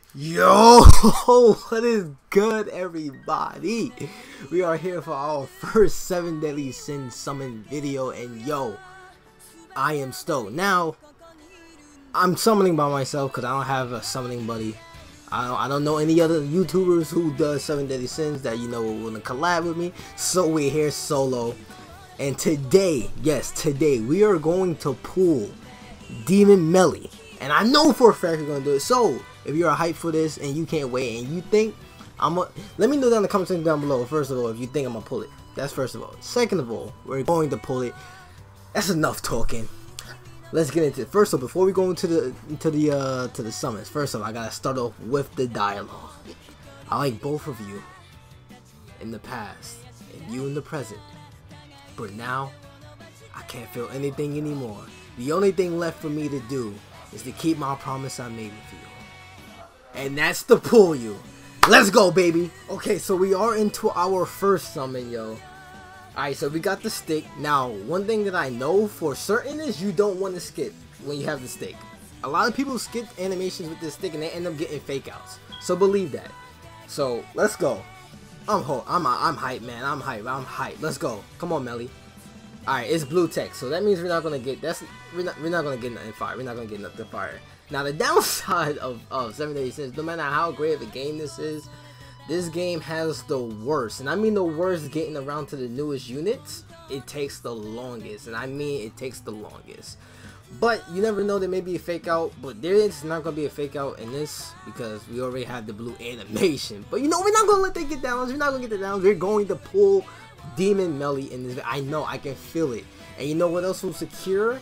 Yo, what is good, everybody? We are here for our first 7 Deadly Sins summon video, and yo, I am stoked. Now, I'm summoning by myself because I don't have a summoning buddy. I don't know any other YouTubers who does 7 Deadly Sins that want to collab with me. So we're here solo, and today, yes, today we are going to pull Demon Melly, and I know for a fact we're gonna do it. So if you're hyped for this and you can't wait and you think let me know down in the comment section down below. First of all, if you think I'm gonna pull it, that's first of all. Second of all, we're going to pull it. That's enough talking. Let's get into it. First of all, before we go into the summons, first of all, I gotta start off with the dialogue. I like both of you in the past and you in the present, but now I can't feel anything anymore. The only thing left for me to do is to keep my promise I made with you. And that's to pull you. Let's go, baby. Okay, so we are into our first summon, yo. Alright, so we got the stick. Now, one thing that I know for certain is you don't want to skip when you have the stick. A lot of people skip animations with this stick and they end up getting fake outs. So believe that. So, let's go. I'm hyped, man. I'm hyped. Let's go. Come on, Melly. Alright, it's blue text, so that means we're not gonna get we're not gonna get nothing fire. We're not gonna get nothing fire. Now the downside of 7 Deadly Sins, no matter how great of a game this is, this game has the worst, and I mean the worst, getting around to the newest units. It takes the longest, and I mean it takes the longest. But you never know, there may be a fake out, but there is not gonna be a fake out in this because we already have the blue animation. But you know, we're not gonna let that get down. We're not gonna get the downs. We're going to pull Demon Melly in this. I know, I can feel it. And you know what else will secure?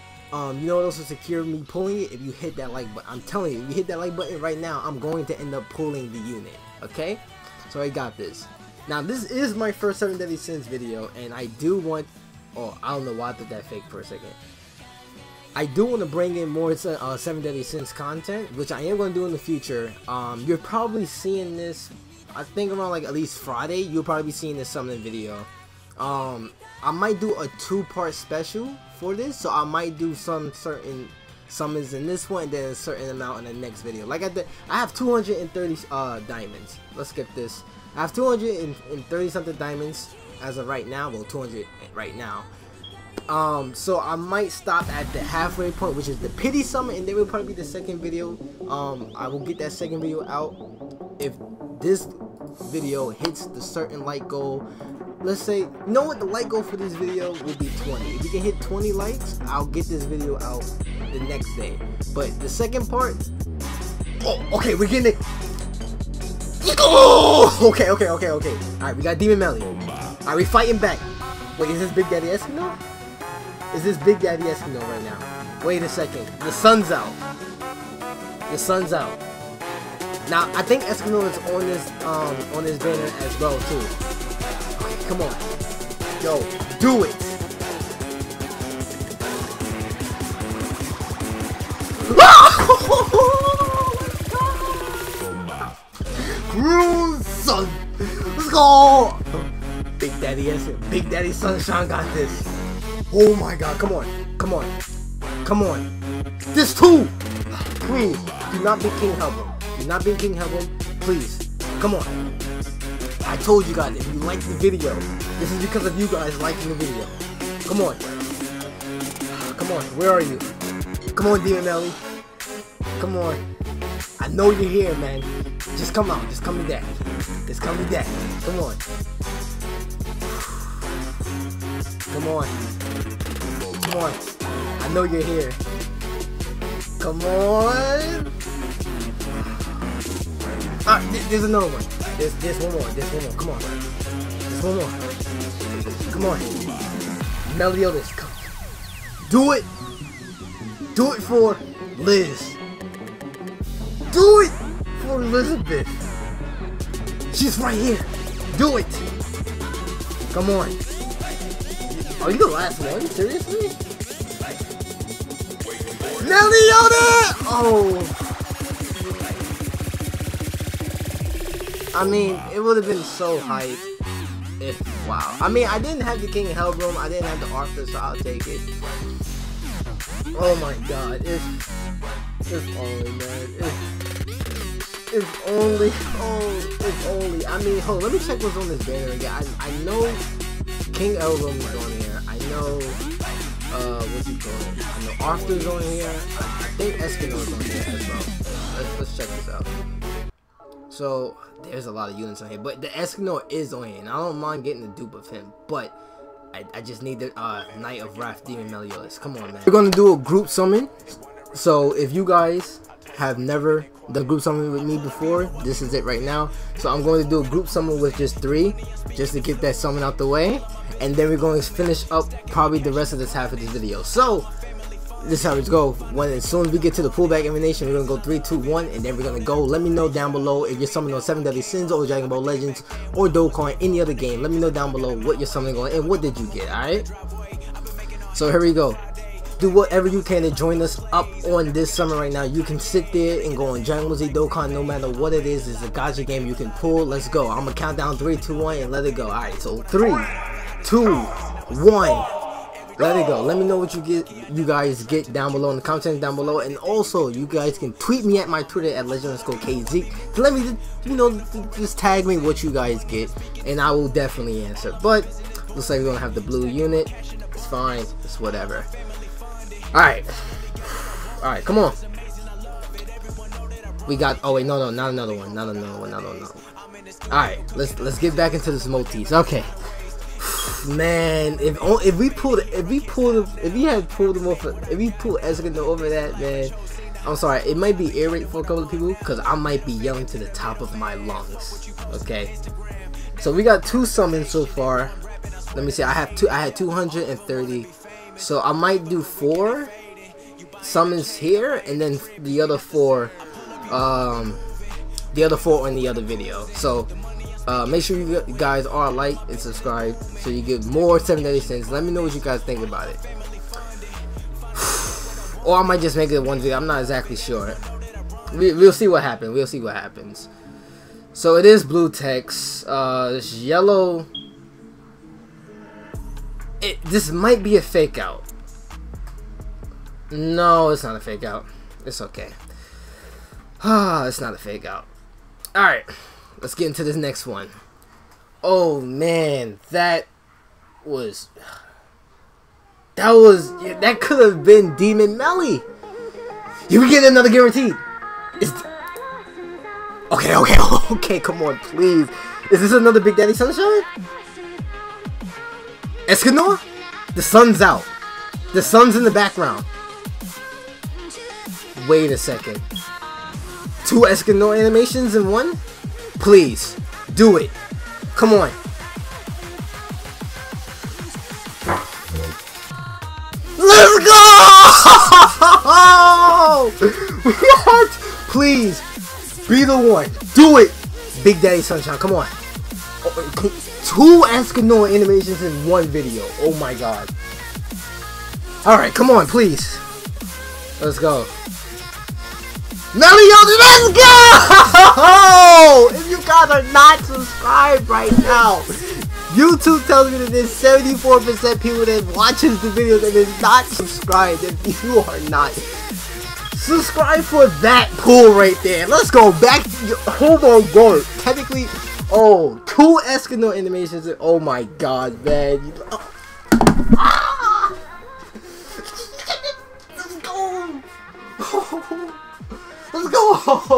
Me pulling it? If you hit that like button. I'm telling you, if you hit that like button right now, I'm going to end up pulling the unit. Okay? So I got this. Now this is my first 7 Deadly Sins video, and I do want, I don't know why I did that fake for a second. I do want to bring in more 7 Deadly Sins content, which I am going to do in the future. You're probably seeing this, I think around like at least Friday, you'll probably be seeing this summoning video. I might do a 2-part special for this, so I might do some certain summons in this one and then a certain amount in the next video. Like I have 230 diamonds. Let's get this. I have 230 something diamonds as of right now. Well, 200 right now. So I might stop at the halfway point, which is the pity summon, and then will probably be the second video. I will get that second video out if this video hits the certain like goal. Let's say, you know what, the like goal for this video will be 20. If we can hit 20 likes, I'll get this video out the next day. But the second part, okay, we're getting it. Okay. Alright, we got Demon Melly. Alright, we fighting back. Wait, is this Big Daddy Eskimo? Is this Big Daddy Eskimo right now? Wait a second. The sun's out. The sun's out. Now, I think Eskimo is on this banner as well too. Okay, come on. Yo, do it. Cruise, son. Let's go. Big Daddy Eskimo. Big Daddy Sunshine got this. Oh my god, come on. This too. Please, do not be King Helbram. Do not be King Helbram. Please. Come on. I told you guys, if you like the video, this is because of you guys liking the video. Come on. Come on, where are you? Come on, Demon Melly. Come on. I know you're here, man. Just come out. Just come to daddy. Just come to daddy. Come on. Come on. Come on. I know you're here. Come on. There's another one. There's one more. Come on. There's one more. Come on. Meliodas, come. Do it. Do it for Liz. Do it for Elizabeth. She's right here. Do it. Come on. Are you the last one? Seriously? Meliodas! Oh. I mean, it would have been so hype if, wow. I mean, I didn't have the King Helbram, I didn't have the Arthur, so I'll take it. Oh my god, it's only, man. If only, oh, if only. I mean, hold on, let me check what's on this banner again. I know King Elrond is on here. I know, what's he called? I know Arthur's on here. I think Escanor's on here as well. Let's check this out. So, there's a lot of units on here, but the Escanor is on here, and I don't mind getting the dupe of him, but I just need the Knight of Wrath Demon Meliodas. Come on, man. We're gonna do a group summon. So if you guys have never done group summon with me before, this is it right now. So I'm going to do a group summon with just 3, just to get that summon out the way, and then we're going to finish up probably the rest of this half of this video. So this is how it's go. As soon as we get to the pullback animation, we're gonna go 3, 2, 1, and then we're gonna go. Let me know down below if you're summoning on 7 Deadly Sins or Dragon Ball Legends or Dokkan, any other game. Let me know down below what you're summoning on and what did you get. Alright, so here we go. Do whatever you can to join us up on this summer right now. You can sit there and go on Dragon Ball Z Dokkan, no matter what it is. It's a gacha game you can pull. Let's go. I'm gonna count down 3, 2, 1 and let it go. Alright, so 3, 2, 1. Let it go. Let me know what you guys get down below in the comments down below, and also you guys can tweet me at my Twitter at legend_kz to let me, you know, just tag me what you guys get, and I will definitely answer. But looks like we're gonna have the blue unit. It's fine. It's whatever. All right, come on. We got. Oh wait, no, not another one. Not another one. All right, let's get back into this Motis. Okay. Man, if we had pulled him off, if we pulled Escanor over that, man, I'm sorry, it might be ear rape for a couple of people because I might be yelling to the top of my lungs. Okay, so we got 2 summons so far. Let me see, I had 230, so I might do 4 summons here and then the other 4 on the other video. So make sure you guys are like and subscribe so you get more 7 Deadly Sins. Let me know what you guys think about it. Or I might just make it one video. I'm not exactly sure. We'll see what happens. We'll see what happens. So it is blue text. This yellow. This might be a fake out. No, it's not a fake out. It's okay. It's not a fake out. Alright. Let's get into this next one. Oh man, that could have been Demon Melly. You can get another guaranteed. Okay, come on, please. Is this another Big Daddy Sunshine? Escanor? The sun's out. The sun's in the background. Wait a second. 2 Escanor animations in one? Please, do it. Come on. Let's go! Please, be the one. Do it. Big Daddy Sunshine, come on. 2 Escanor animations in one video. Oh my god. Alright, come on, please. Let's go. Meliodas, let's go! If you guys are not subscribed right now, YouTube tells me that there's 74% people that watches the videos and is not subscribed. If you are not, subscribe for that pull right there. Let's go back to hold on, go. Technically, 2 Escanor animations. Oh my god, man. Let's go. Let's go!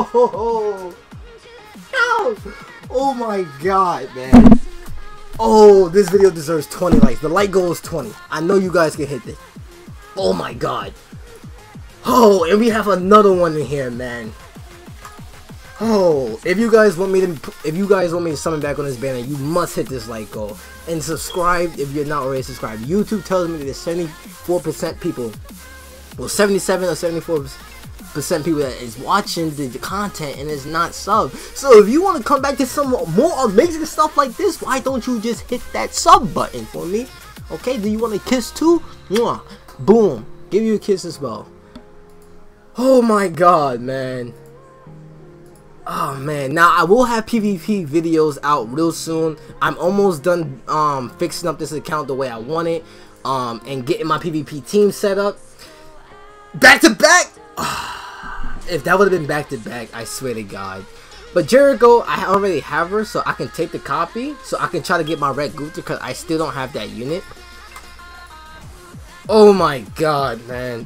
Oh my god, man. Oh, this video deserves 20 likes. The like goal is 20. I know you guys can hit this. Oh my god. Oh, and we have another one in here, man. Oh, if you guys want me to summon back on this banner, you must hit this like goal and subscribe if you're not already subscribed. YouTube tells me that there's 74% people, well, 77 or 74% people that is watching the content and is not sub. So if you want to come back to some more amazing stuff like this, why don't you just hit that sub button for me? Okay, do you want a kiss too? Mwah. Boom, give you a kiss as well. Oh my god, man. Oh man, now I will have PvP videos out real soon. I'm almost done fixing up this account the way I want it, and getting my PvP team set up. Back to back. if that would have been back to back, I swear to God. But Jericho, I already have her, so I can take the copy, so I can try to get my Red Gunther, because I still don't have that unit. Oh my God, man.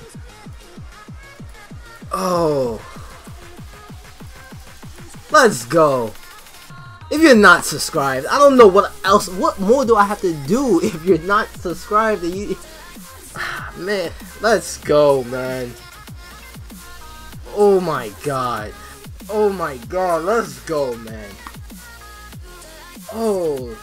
Oh. Let's go. If you're not subscribed, I don't know what else, what more do I have to do if you're not subscribed? And you, man, let's go, man. Oh my God. Oh my God, let's go, man. Oh.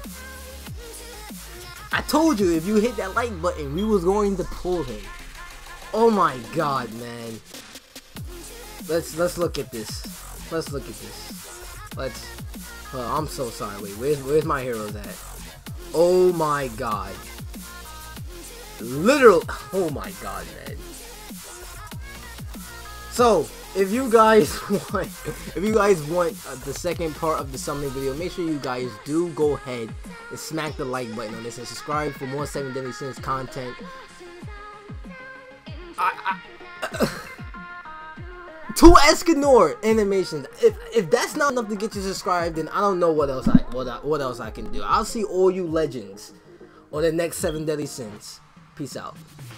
I told you, if you hit that like button, we was going to pull him. Oh my God, man. Let's look at this. Let's look at this. Let's. I'm so sorry. Wait, where's my heroes at? Oh my God. Literal. Oh my God, man. So, if you guys want, the second part of the summoning video, make sure you guys do go ahead and smack the like button on this and subscribe for more 7 Deadly Sins content. Two Escanor animations. If that's not enough to get you subscribed, then I don't know what else I can do. I'll see all you legends on the next 7 Deadly Sins. Peace out.